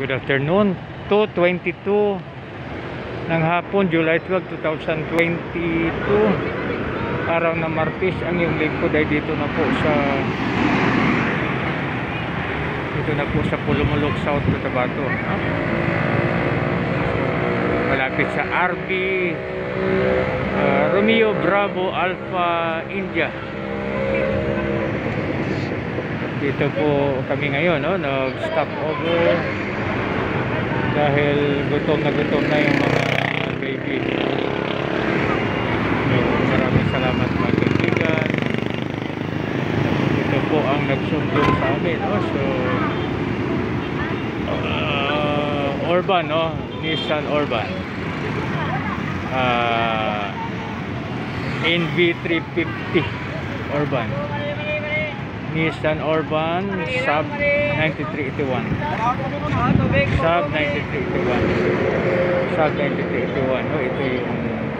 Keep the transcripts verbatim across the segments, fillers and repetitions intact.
Good afternoon, two twenty-two ng hapon, July twelfth, twenty twenty-two. Araw na Martes. Ang iyong lingkod ay dito na po sa dito na po sa Polomolok, South Cotabato, no? Malapit sa R B uh, Romeo Bravo Alpha India. Dito po kami ngayon, no? Nag-stop over dahil gutom na gutom na yung mga baby. So, maraming salamat mga kaibigan. Ito po ang nagsundo sa amin, no? So uh, Urban, no? Nissan Urban uh, N V three fifty Urban, Nissan Urban sub ninety-three eighty-one, sub ninety-three eighty-one, sub ninety-three eighty-one. Oh, ito yung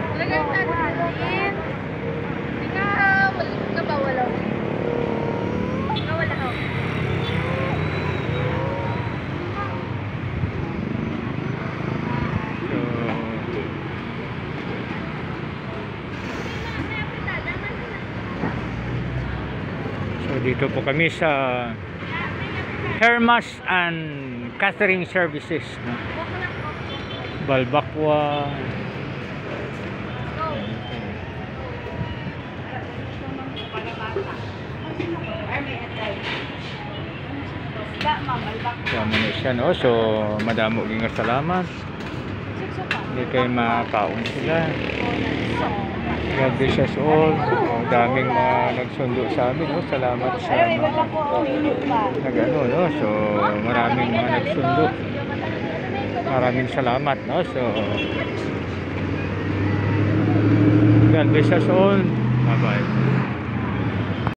dito po kami sa Hermas and Catering Services, no? Balbakwa. Tama na siya, no? So madamo ging salamat. Hindi kayo makaon sila. God bless us all. Daming mga nagsundo sa amin, no? Salamat sa mga nagano, no? So maraming mga nagsundo. Maraming salamat, no? So God bless us all. Bye bye.